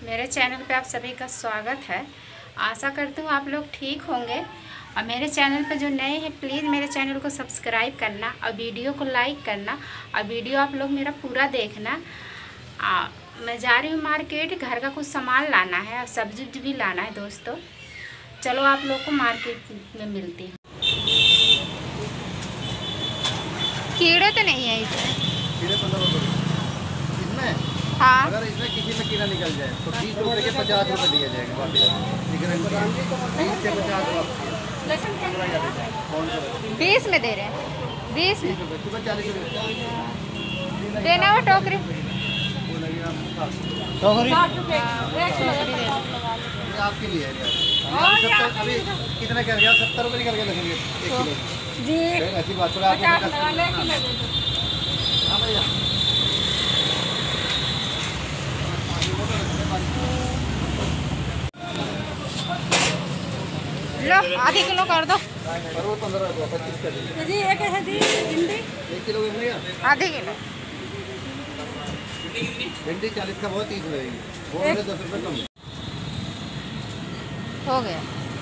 मेरे चैनल पे आप सभी का स्वागत है। आशा करती हूँ आप लोग ठीक होंगे। और मेरे चैनल पे जो नए हैं प्लीज़ मेरे चैनल को सब्सक्राइब करना और वीडियो को लाइक करना और वीडियो आप लोग मेरा पूरा देखना। मैं जा रही हूँ मार्केट, घर का कुछ सामान लाना है और सब्जी भी लाना है दोस्तों। चलो आप लोग को मार्केट में मिलती हूँ। कीड़े तो नहीं है इसमें? कीड़े 15 रुपये इसमें। हाँ, अगर इसमें किसी में कीड़ा निकल जाए तो 30 रुपये के 50 रुपये दिए जाएंगे। 20 में दे रहे हैं। 20 में सुबह 40 रुपये देना वो टोकरी। आपके लिए अभी कितना कर गया? 70 रुपये निकल गया 1 किलो जी। ऐसी बात थोड़ा हाँ भैया लो आधी किलो कर दो। 15 रुपये 25 का जी। एक है दी भिंडी 1 किलो भिंडी आधी किलो भिंडी 40 का बहुत 30 रहेगी। वो 10 रुपये कम हो गया।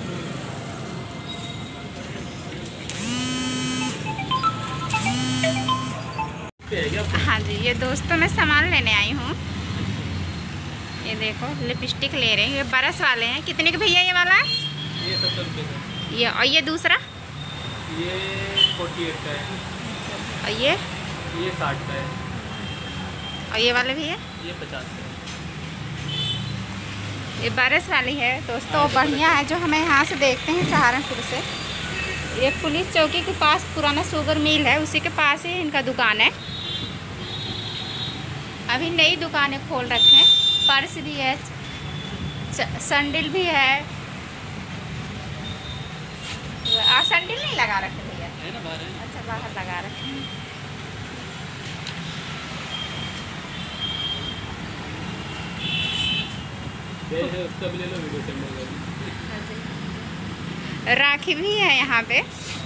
हाँ जी, ये दोस्तों मैं सामान लेने आई हूँ। ये देखो लिपस्टिक ले रहे हैं, ये बरस वाले हैं। कितने के भैया ये वाला है? ये 70 रुपये का। ये और ये दूसरा ये 48 का है। और ये 60 का है। और ये वाले भी है, ये 50 का है। ये बरस वाली है दोस्तों, बढ़िया है। जो हमें यहाँ से देखते हैं सहारनपुर से, ये पुलिस चौकी के पास पुराना शुगर मिल है, उसी के पास ही इनका दुकान है। अभी नई दुकानें खोल रखे हैं। पर्स भी है, सैंडल भी है। सैंडल नहीं लगा रखे भैया? है ना बाहर है। अच्छा, बाहर लगा रखे हैं। उसका भी ले लो, वीडियो चैनल राखी भी है यहाँ पे।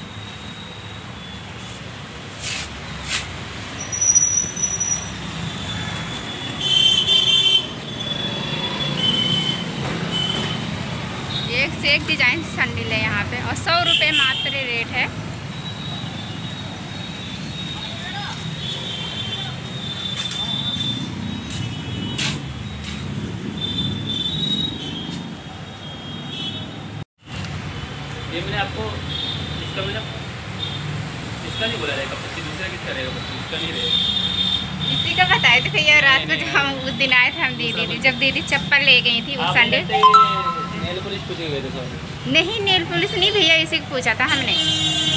एक से एक डिजाइन सैंडल है यहाँ पे और 100 रुपये मात्र रेट है। ये मैंने आपको इसका नहीं बोला रहेगा, दूसरा किसका रहेगा? इसका नहीं रहेगा। इसी का बताए थे भैया रात को, जब हम उस दिन आए थे हम दीदी थी, जब दीदी चप्पल ले गई थी वो सैंडल। नेल पॉलिश पूछे गए थे सब। नहीं, नेल पॉलिश नहीं भैया, इसी को पूछा था हमने।